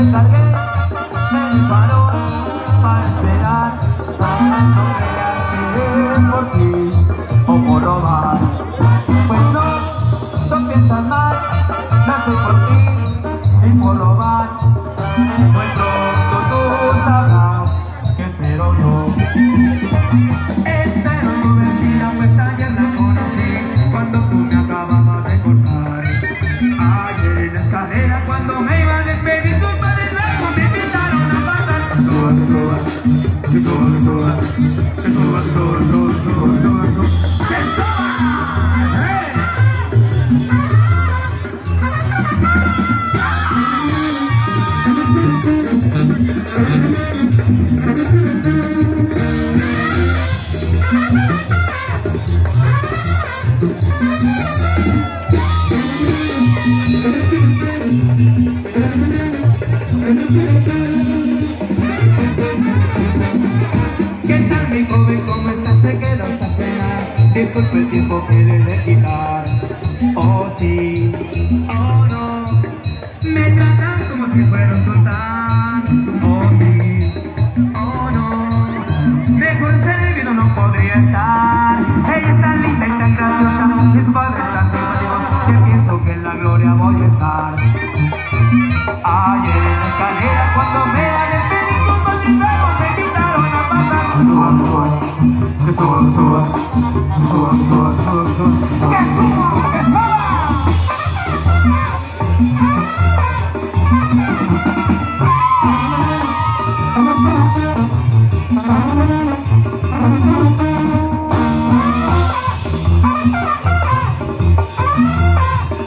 recargué en el farol para esperar. No creas que es por ti o por robar. Pues no piensas mal, no estoy por ti ni por robar. Muy pronto tú sabrás que espero yo. Espero tu vecina, pues ayer la conocí cuando tú me acababas de cortar. Ayer en la escalera cuando me iba a despedir, tus padres luego me invitaron a pasar. Que suba, que suba, que suba, que suba, que suba, que suba, que suba, que suba, que suba, que suba. ¿Qué tal mi joven? ¿Cómo estás? Se quedó esta cena. Disculpe el tiempo que le de quitar. Oh sí, oh no. Me tratan como si fuera un sultán. Oh sí, oh no. Mejor servido no podría estar. Ella es tan linda y tan graciosa, mis padres tan simpáticos, que pienso que en la gloria voy a estar. Ayer en la escalera cuando me la despedí, tus padres luego me invitaron a pasar. Que suba, que suba, que suba, que suba, que suba, que suba, que suba, que suba.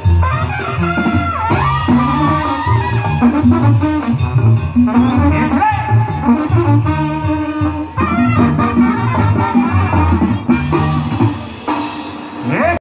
¡Entra!